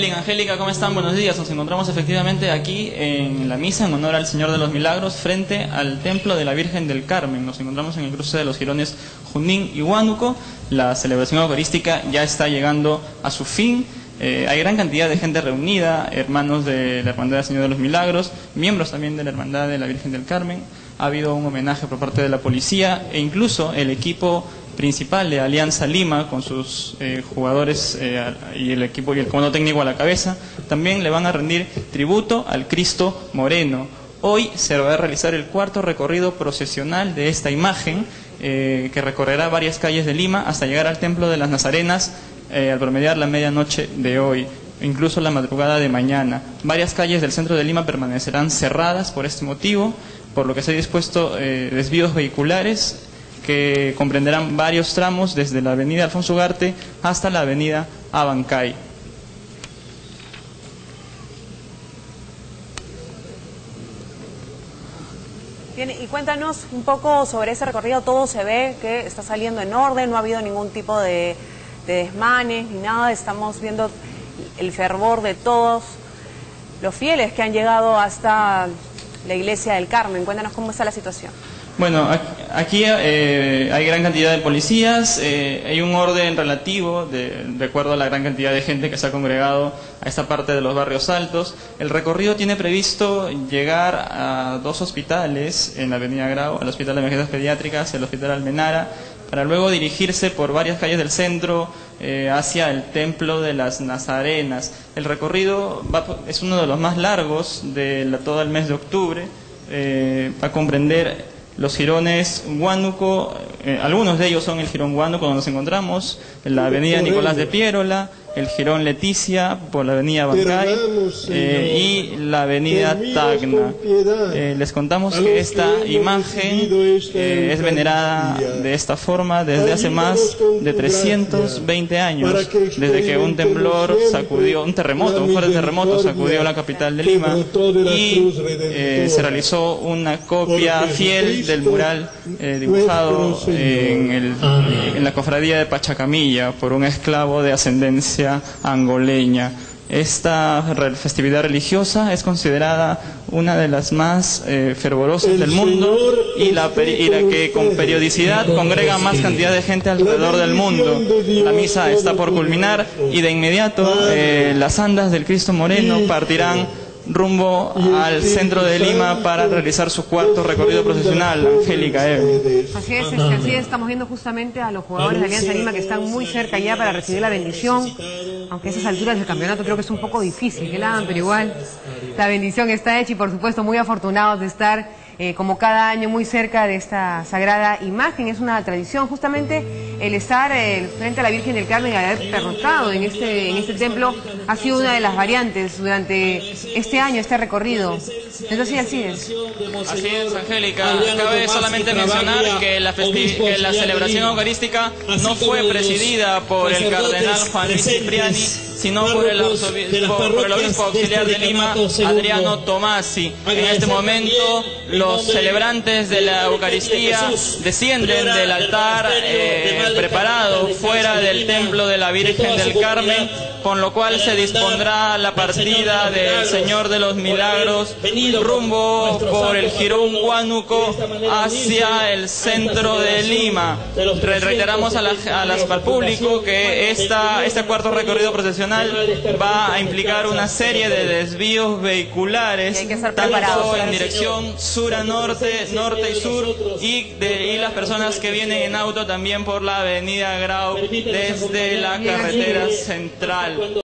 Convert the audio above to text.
Angélica, ¿cómo están? Buenos días. Nos encontramos efectivamente aquí en la misa en honor al Señor de los Milagros frente al Templo de la Virgen del Carmen. Nos encontramos en el cruce de los jirones Junín y Huánuco. La celebración eucarística ya está llegando a su fin. Hay gran cantidad de gente reunida, hermanos de la Hermandad del Señor de los Milagros, miembros también de la Hermandad de la Virgen del Carmen. Ha habido un homenaje por parte de la policía e incluso el equipo principal de Alianza Lima, con sus jugadores y el equipo y el comando técnico a la cabeza, también le van a rendir tributo al Cristo Moreno. Hoy se va a realizar el cuarto recorrido procesional de esta imagen, que recorrerá varias calles de Lima hasta llegar al Templo de las Nazarenas al promediar la medianoche de hoy, incluso la madrugada de mañana. Varias calles del centro de Lima permanecerán cerradas por este motivo, por lo que se han dispuesto desvíos vehiculares que comprenderán varios tramos desde la avenida Alfonso Ugarte hasta la avenida Abancay. Bien, y cuéntanos un poco sobre ese recorrido. Todo se ve que está saliendo en orden, no ha habido ningún tipo de desmanes ni nada. Estamos viendo el fervor de todos los fieles que han llegado hasta la iglesia del Carmen. Cuéntanos cómo está la situación. Bueno, aquí hay gran cantidad de policías, hay un orden relativo de acuerdo a la gran cantidad de gente que se ha congregado a esta parte de los barrios altos. El recorrido tiene previsto llegar a dos hospitales en la avenida Grau, el Hospital de Emergencias Pediátricas y el Hospital Almenara, para luego dirigirse por varias calles del centro hacia el Templo de las Nazarenas. El recorrido es uno de los más largos de todo el mes de octubre, va a comprender los jirones Huánuco, algunos de ellos son el jirón Huánuco donde nos encontramos, la avenida Nicolás de Piérola, el jirón Leticia por la avenida Bancay y la avenida Tacna. Les contamos que esta imagen es venerada de esta forma desde hace más de 320 años, desde que un temblor sacudió, un fuerte terremoto sacudió la capital de Lima y se realizó una copia fiel del mural dibujado en la cofradía de Pachacamilla por un esclavo de ascendencia angoleña. Esta festividad religiosa es considerada una de las más fervorosas del mundo y la que con periodicidad congrega más cantidad de gente alrededor del mundo. La misa está por culminar y de inmediato las andas del Cristo Moreno partirán rumbo al centro de Lima para realizar su cuarto recorrido procesional. Angélica, Así es, estamos viendo justamente a los jugadores de Alianza Lima que están muy cerca ya para recibir la bendición, aunque a esas alturas del campeonato creo que es un poco difícil que la hagan, pero igual la bendición está hecha y por supuesto muy afortunados de estar como cada año muy cerca de esta sagrada imagen. Es una tradición justamente el estar frente a la Virgen del Carmen y haber pernoctado en este templo ha sido una de las variantes durante este año, este recorrido. Entonces así es. Así es, Angélica. Cabe solamente mencionar que la celebración eucarística no fue presidida por el cardenal Juan Luis Cipriani, sino por el obispo auxiliar de Lima, Adriano Tomasi. En este momento los celebrantes de la Eucaristía descienden del altar preparado fuera del templo de la Virgen del Carmen, con lo cual se dispondrá la partida del Señor de los Milagros rumbo por el jirón Huánuco hacia el centro de Lima. Reiteramos al público que este cuarto recorrido procesional va a implicar una serie de desvíos vehiculares, tanto en dirección sur a norte, norte y sur, y las personas que vienen en auto también por la avenida Grau desde la carretera central.